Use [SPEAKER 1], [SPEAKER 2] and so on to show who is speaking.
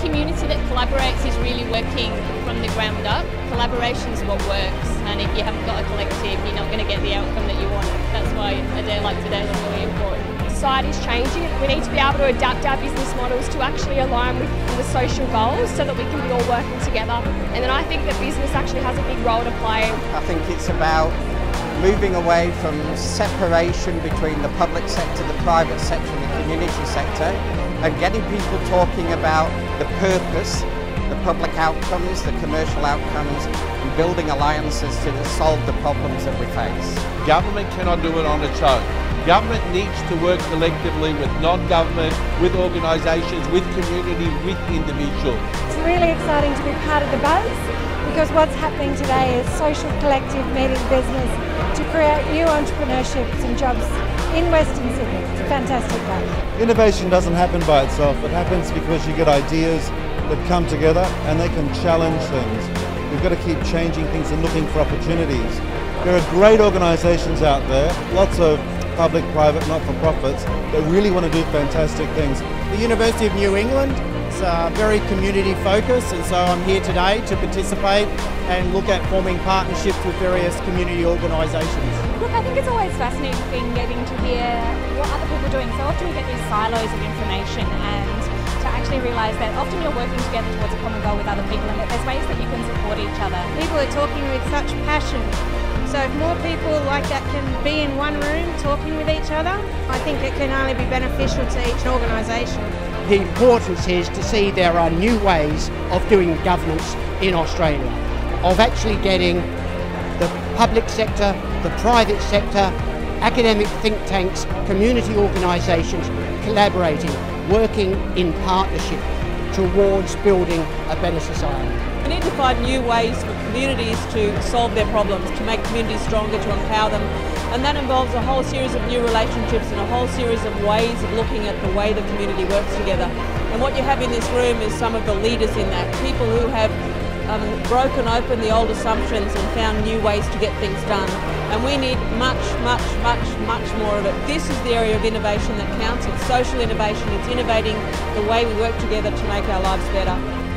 [SPEAKER 1] community that collaborates is really working from the ground up. Collaboration is what works, and if you haven't got a collective, you're not going to get the outcome that you want. That's why a day like today is really important.
[SPEAKER 2] Society's changing. We need to be able to adapt our business models to actually align with the social goals so that we can be all working together. And then I think that business actually has a big role to play.
[SPEAKER 3] I think it's about moving away from separation between the public sector, the private sector and the community sector, and getting people talking about the purpose, the public outcomes, the commercial outcomes, and building alliances to solve the problems that we face.
[SPEAKER 4] Government cannot do it on its own. Government needs to work collectively with non-government, with organisations, with community, with individuals.
[SPEAKER 5] It's really exciting to be part of the buzz, because what's happening today is social collective meeting business to create new entrepreneurships and jobs in Western Sydney. It's a fantastic day.
[SPEAKER 6] Innovation doesn't happen by itself. It happens because you get ideas that come together and they can challenge things. We've got to keep changing things and looking for opportunities. There are great organisations out there, lots of public, private, not-for-profits that really want to do fantastic things.
[SPEAKER 7] The University of New England is very community focused, and so I'm here today to participate and look at forming partnerships with various community organisations.
[SPEAKER 8] Look, I think it's always fascinating getting to hear what other people are doing. So often we get these silos of information, and to actually realise that often you're working together towards a common goal with other people, and that there's ways that you can support each other.
[SPEAKER 9] People are talking with such passion. So if more people like that can be in one room talking with each other, I think it can only be beneficial to each organisation.
[SPEAKER 10] The importance is to see there are new ways of doing governance in Australia, of actually getting the public sector, the private sector, academic think tanks, community organisations collaborating, working in partnership towards building a better society.
[SPEAKER 11] We need to find new ways for communities to solve their problems, to make communities stronger, to empower them. And that involves a whole series of new relationships and a whole series of ways of looking at the way the community works together. And what you have in this room is some of the leaders in that, people who have broken open the old assumptions and found new ways to get things done. And we need much more of it. This is the area of innovation that counts. It's social innovation. It's innovating the way we work together to make our lives better.